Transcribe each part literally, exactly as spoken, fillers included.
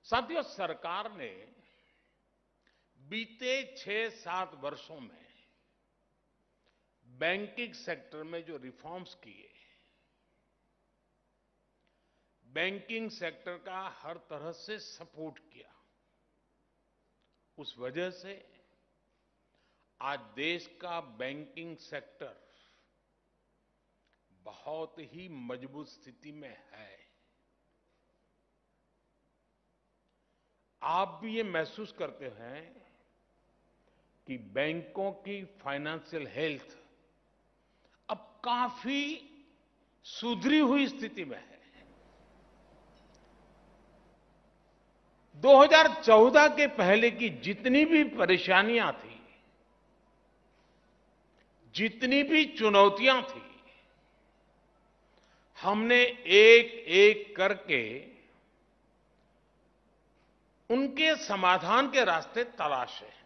साथियों, सरकार ने बीते छह सात वर्षों में बैंकिंग सेक्टर में जो रिफॉर्म्स किए, बैंकिंग सेक्टर का हर तरह से सपोर्ट किया, उस वजह से आज देश का बैंकिंग सेक्टर बहुत ही मजबूत स्थिति में है। आप भी ये महसूस करते हैं कि बैंकों की फाइनेंशियल हेल्थ अब काफी सुधरी हुई स्थिति में है। दो हज़ार चौदह के पहले की जितनी भी परेशानियां थी, जितनी भी चुनौतियां थी, हमने एक एक करके उनके समाधान के रास्ते तलाशे हैं।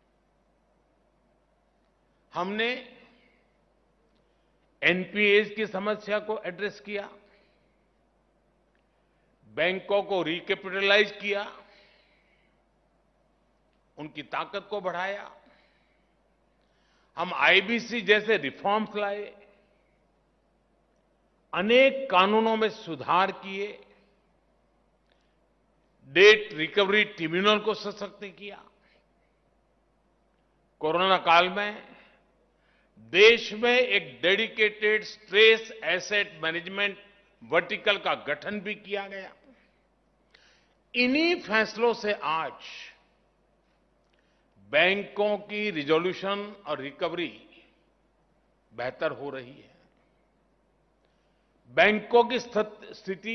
हमने एनपीएस की समस्या को एड्रेस किया, बैंकों को रिकैपिटलाइज किया, उनकी ताकत को बढ़ाया। हम आईबीसी जैसे रिफॉर्म्स लाए, अनेक कानूनों में सुधार किए, डेट रिकवरी ट्रिब्यूनल को सशक्त किया। कोरोना काल में देश में एक dedicated stress asset management vertical का गठन भी किया गया। इन्हीं फैसलों से आज बैंकों की रिजोल्यूशन और रिकवरी बेहतर हो रही है। बैंकों की स्थिति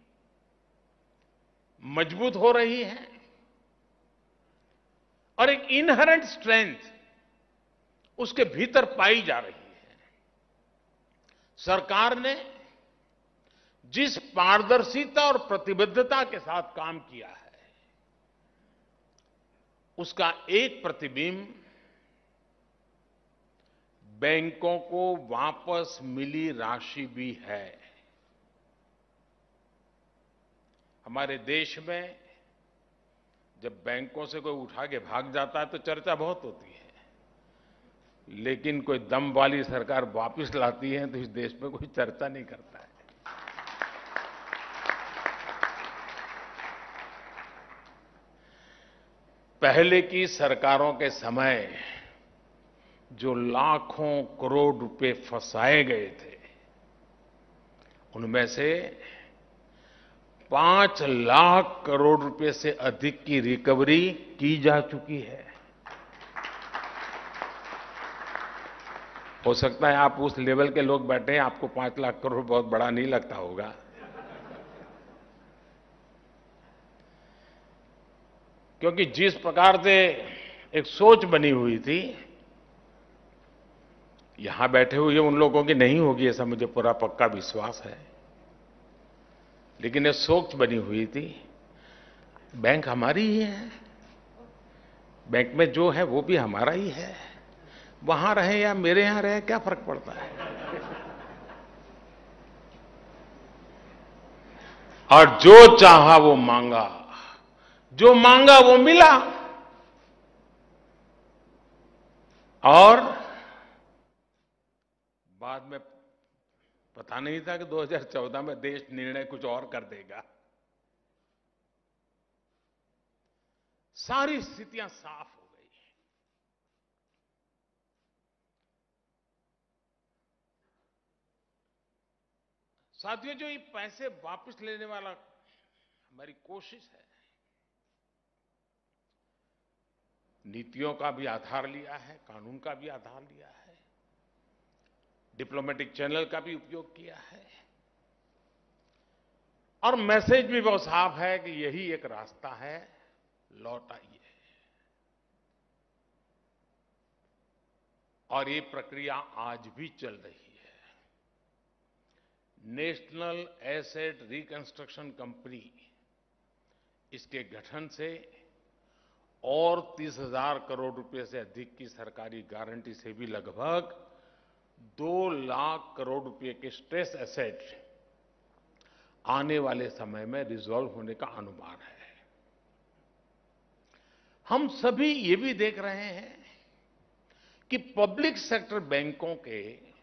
मजबूत हो रही है और एक इनहेरेंट स्ट्रेंथ उसके भीतर पाई जा रही है। सरकार ने जिस पारदर्शिता और प्रतिबद्धता के साथ काम किया है, उसका एक प्रतिबिंब बैंकों को वापस मिली राशि भी है। हमारे देश में जब बैंकों से कोई उठा के भाग जाता है तो चर्चा बहुत होती है, लेकिन कोई दम वाली सरकार वापस लाती है तो इस देश में कोई चर्चा नहीं करता है। पहले की सरकारों के समय जो लाखों करोड़ रुपए फंसाए गए थे, उनमें से पांच लाख करोड़ रुपए से अधिक की रिकवरी की जा चुकी है। हो सकता है आप उस लेवल के लोग बैठे हैं, आपको पांच लाख करोड़ बहुत बड़ा नहीं लगता होगा, क्योंकि जिस प्रकार से एक सोच बनी हुई थी, यहां बैठे हुए उन लोगों की नहीं होगी ऐसा मुझे पूरा पक्का विश्वास है, लेकिन ये सोच बनी हुई थी बैंक हमारी ही है, बैंक में जो है वो भी हमारा ही है, वहां रहे या मेरे यहां रहे क्या फर्क पड़ता है। और जो चाहा वो मांगा, जो मांगा वो मिला, और बाद में पता नहीं था कि दो हज़ार चौदह में देश निर्णय कुछ और कर देगा। सारी स्थितियां साफ हो गई। साथियों, जो ये पैसे वापस लेने वाला हमारी कोशिश है, नीतियों का भी आधार लिया है, कानून का भी आधार लिया है, डिप्लोमेटिक चैनल का भी उपयोग किया है, और मैसेज भी बहुत साफ है कि यही एक रास्ता है, लौट आइए। और ये प्रक्रिया आज भी चल रही है। नेशनल एसेट रिकंस्ट्रक्शन कंपनी, इसके गठन से और तीस हजार करोड़ रुपए से अधिक की सरकारी गारंटी से भी लगभग दो लाख करोड़ रुपए के स्ट्रेस एसेट आने वाले समय में रिजॉल्व होने का अनुमान है। हम सभी ये भी देख रहे हैं कि पब्लिक सेक्टर बैंकों के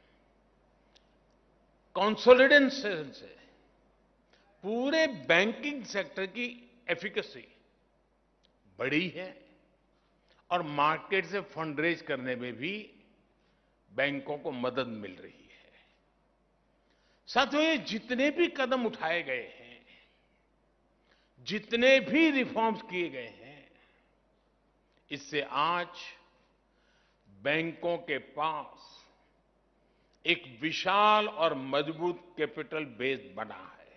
कंसोलिडेशन से पूरे बैंकिंग सेक्टर की एफिकेसी बढ़ी है और मार्केट से फंड रेज करने में भी बैंकों को मदद मिल रही है। साथियों, ये जितने भी कदम उठाए गए हैं, जितने भी रिफॉर्म्स किए गए हैं, इससे आज बैंकों के पास एक विशाल और मजबूत कैपिटल बेस बना है।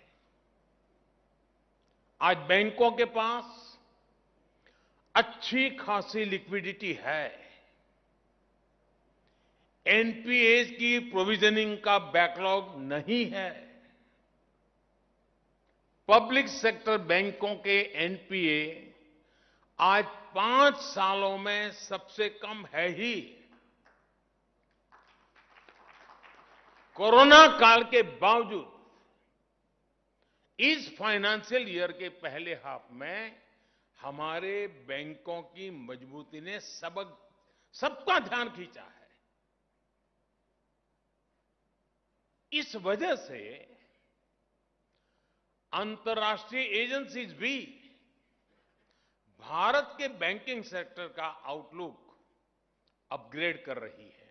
आज बैंकों के पास अच्छी खासी लिक्विडिटी है। एनपीए की प्रोविजनिंग का बैकलॉग नहीं है। पब्लिक सेक्टर बैंकों के एनपीए आज पांच सालों में सबसे कम है ही। कोरोना काल के बावजूद इस फाइनेंशियल ईयर के पहले हाफ में हमारे बैंकों की मजबूती ने सबक सबका ध्यान खींचा है। इस वजह से अंतर्राष्ट्रीय एजेंसीज भी भारत के बैंकिंग सेक्टर का आउटलुक अपग्रेड कर रही है।